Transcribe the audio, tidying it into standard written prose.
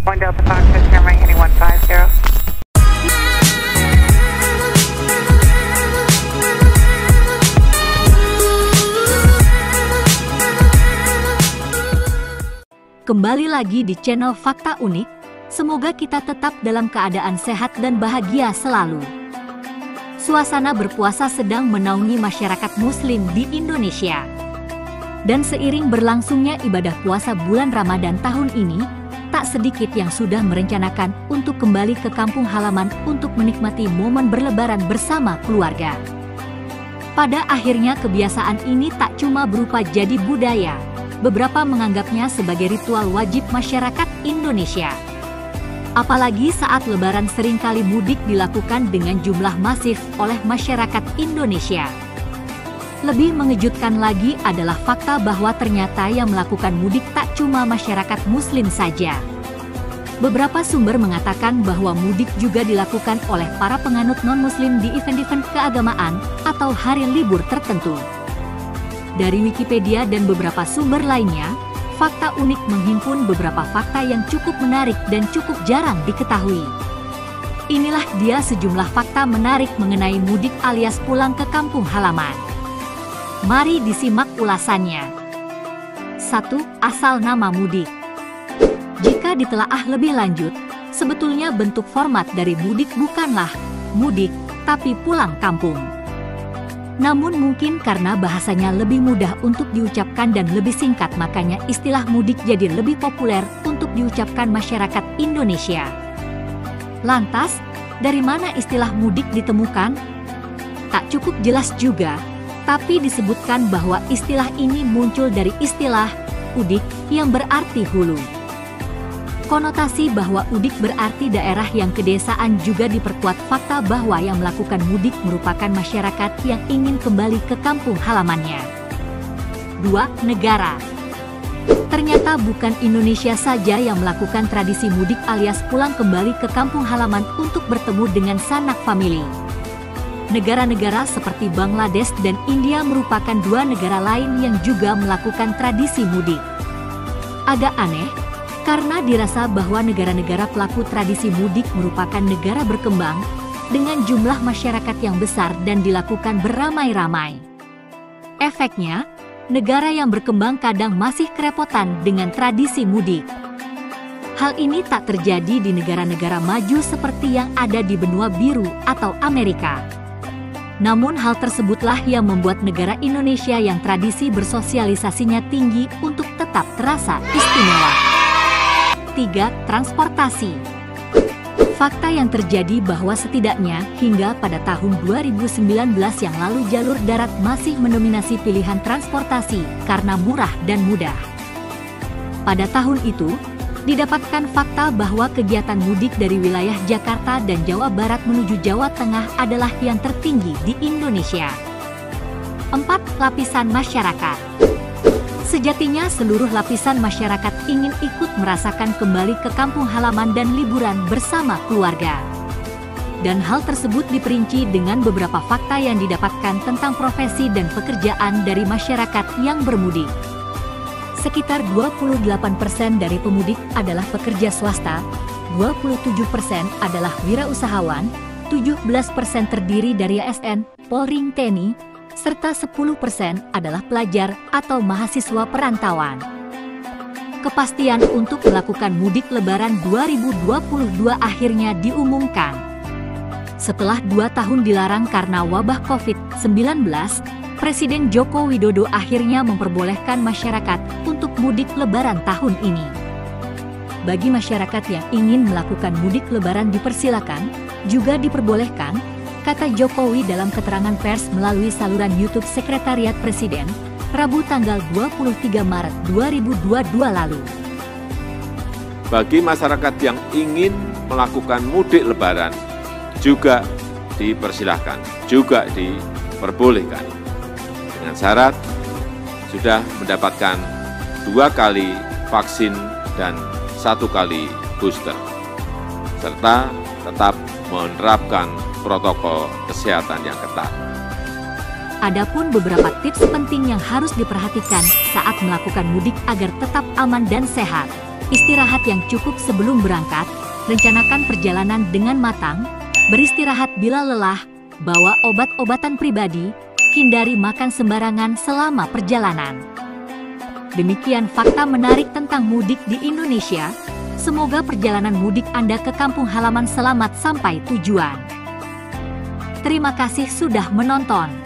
One Delta Fox, turn right heading 150. Kembali lagi di channel Fakta Unik. Semoga kita tetap dalam keadaan sehat dan bahagia selalu. Suasana berpuasa sedang menaungi masyarakat Muslim di Indonesia. Dan seiring berlangsungnya ibadah puasa bulan Ramadan tahun ini, tak sedikit yang sudah merencanakan untuk kembali ke kampung halaman untuk menikmati momen berlebaran bersama keluarga. Pada akhirnya kebiasaan ini tak cuma berupa jadi budaya, beberapa menganggapnya sebagai ritual wajib masyarakat Indonesia. Apalagi saat Lebaran seringkali mudik dilakukan dengan jumlah masif oleh masyarakat Indonesia. Lebih mengejutkan lagi adalah fakta bahwa ternyata yang melakukan mudik tak cuma masyarakat Muslim saja. Beberapa sumber mengatakan bahwa mudik juga dilakukan oleh para penganut non-Muslim di event-event keagamaan atau hari libur tertentu. Dari Wikipedia dan beberapa sumber lainnya, Fakta Unik menghimpun beberapa fakta yang cukup menarik dan cukup jarang diketahui. Inilah dia sejumlah fakta menarik mengenai mudik alias pulang ke kampung halaman. Mari disimak ulasannya. 1. Asal nama mudik. Jika ditelaah lebih lanjut, sebetulnya bentuk format dari mudik bukanlah mudik, tapi pulang kampung. Namun mungkin karena bahasanya lebih mudah untuk diucapkan dan lebih singkat, makanya istilah mudik jadi lebih populer untuk diucapkan masyarakat Indonesia. Lantas, dari mana istilah mudik ditemukan? Tak cukup jelas juga, tapi disebutkan bahwa istilah ini muncul dari istilah udik yang berarti hulu. Konotasi bahwa udik berarti daerah yang kedesaan juga diperkuat fakta bahwa yang melakukan mudik merupakan masyarakat yang ingin kembali ke kampung halamannya. 2. Negara. Ternyata bukan Indonesia saja yang melakukan tradisi mudik alias pulang kembali ke kampung halaman untuk bertemu dengan sanak famili. Negara-negara seperti Bangladesh dan India merupakan dua negara lain yang juga melakukan tradisi mudik. Agak aneh, karena dirasa bahwa negara-negara pelaku tradisi mudik merupakan negara berkembang dengan jumlah masyarakat yang besar dan dilakukan beramai-ramai. Efeknya, negara yang berkembang kadang masih kerepotan dengan tradisi mudik. Hal ini tak terjadi di negara-negara maju seperti yang ada di benua biru atau Amerika. Namun hal tersebutlah yang membuat negara Indonesia yang tradisi bersosialisasinya tinggi untuk tetap terasa istimewa. 3. Transportasi. Fakta yang terjadi bahwa setidaknya hingga pada tahun 2019 yang lalu jalur darat masih mendominasi pilihan transportasi karena murah dan mudah. Pada tahun itu, didapatkan fakta bahwa kegiatan mudik dari wilayah Jakarta dan Jawa Barat menuju Jawa Tengah adalah yang tertinggi di Indonesia. 4. Lapisan masyarakat. Sejatinya seluruh lapisan masyarakat ingin ikut merasakan kembali ke kampung halaman dan liburan bersama keluarga. Dan hal tersebut diperinci dengan beberapa fakta yang didapatkan tentang profesi dan pekerjaan dari masyarakat yang bermudik. Sekitar 28% dari pemudik adalah pekerja swasta, 27% adalah wirausahawan, 17% terdiri dari ASN, Polri, TNI, serta 10% adalah pelajar atau mahasiswa perantauan. Kepastian untuk melakukan mudik Lebaran 2022 akhirnya diumumkan. Setelah 2 tahun dilarang karena wabah COVID-19, Presiden Joko Widodo akhirnya memperbolehkan masyarakat untuk mudik Lebaran tahun ini. Bagi masyarakat yang ingin melakukan mudik Lebaran dipersilakan, juga diperbolehkan, kata Jokowi dalam keterangan pers melalui saluran YouTube Sekretariat Presiden, Rabu tanggal 23 Maret 2022 lalu. Bagi masyarakat yang ingin melakukan mudik Lebaran, juga dipersilahkan, juga diperbolehkan. Dengan syarat sudah mendapatkan 2 kali vaksin dan 1 kali booster, serta tetap menerapkan protokol kesehatan yang ketat. Adapun beberapa tips penting yang harus diperhatikan saat melakukan mudik agar tetap aman dan sehat. Istirahat yang cukup sebelum berangkat, rencanakan perjalanan dengan matang, beristirahat bila lelah, bawa obat-obatan pribadi, hindari makan sembarangan selama perjalanan. Demikian fakta menarik tentang mudik di Indonesia. Semoga perjalanan mudik Anda ke kampung halaman selamat sampai tujuan. Terima kasih sudah menonton.